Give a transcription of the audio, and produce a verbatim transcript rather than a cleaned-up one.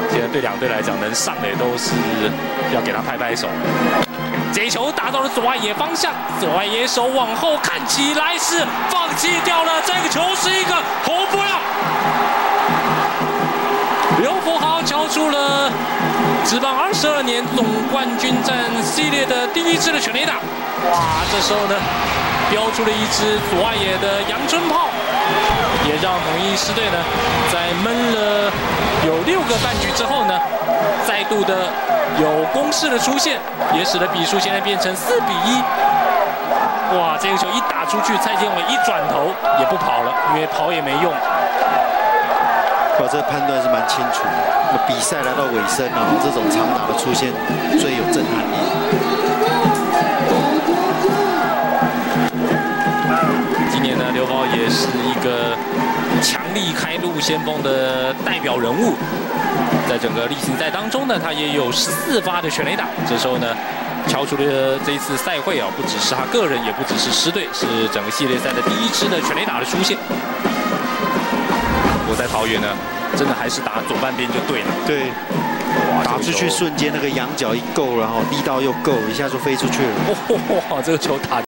现在对两队来讲，能上的也都是要给他拍拍手。这一球打到了左外野方向，左外野手往后看起来是放弃掉了，这个球是一个红不了。刘福豪敲出了职棒二十二年总冠军战系列的第一支的全垒打。哇，这时候呢，飙出了一支左外野的阳春炮，也让统一狮队呢，在闷了有六个半局之后呢，再度的有攻势的出现，也使得比数现在变成四比一。哇，这个球一打出去，蔡建伟一转头也不跑了，因为跑也没用。 哇，这个判断是蛮清楚的。比赛来到尾声啊，这种长打的出现最有震撼力。 今年呢，刘宝也是一个强力开路先锋的代表人物，在整个例行赛当中呢，他也有十四发的全垒打。这时候呢，敲出了这一次赛会啊，不只是他个人，也不只是狮队，是整个系列赛的第一支的全垒打的出现。我在桃园呢，真的还是打左半边就对了。 对，打出去瞬间那个仰角一够，然后力道又够，一下就飞出去了。 哇，这个球打。